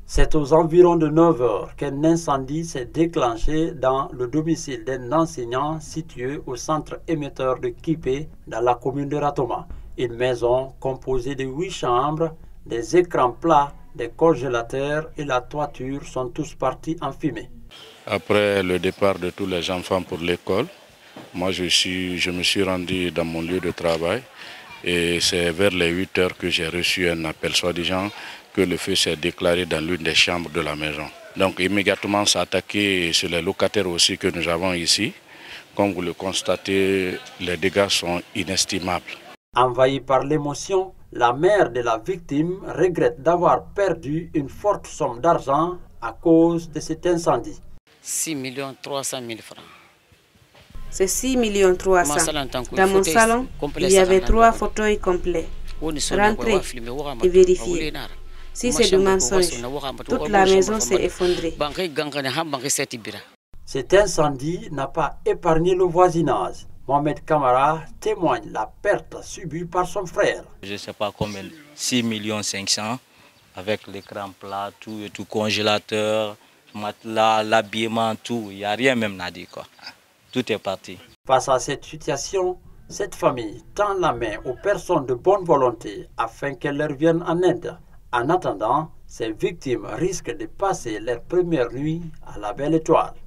C'est aux environs de 9 heures qu'un incendie s'est déclenché dans le domicile d'un enseignant situé au centre émetteur de Kipé, dans la commune de Ratoma. Une maison composée de 8 chambres, des écrans plats, des congélateurs et la toiture sont tous partis en fumée. Après le départ de tous les enfants pour l'école, moi je me suis rendu dans mon lieu de travail et c'est vers les 8 heures que j'ai reçu un appel soi-disant que le feu s'est déclaré dans l'une des chambres de la maison. Donc immédiatement ça a attaqué sur les locataires aussi que nous avons ici. Comme vous le constatez, les dégâts sont inestimables. Envahie par l'émotion, la mère de la victime regrette d'avoir perdu une forte somme d'argent à cause de cet incendie. 6 300 000 francs. C'est 6 300 000. Dans mon salon, il y avait 3 fauteuils complets. Rentrez et vérifiez. Si c'est du mensonge, toute la maison s'est effondrée. Cet incendie n'a pas épargné le voisinage. Mohamed Kamara témoigne la perte subie par son frère. Je ne sais pas combien, 6 500 000 avec l'écran plat, tout congélateur, matelas, l'habillement, tout. Il n'y a rien même à dire, quoi. Tout est parti. Face à cette situation, cette famille tend la main aux personnes de bonne volonté afin qu'elles leur viennent en aide. En attendant, ces victimes risquent de passer leur première nuit à la Belle Étoile.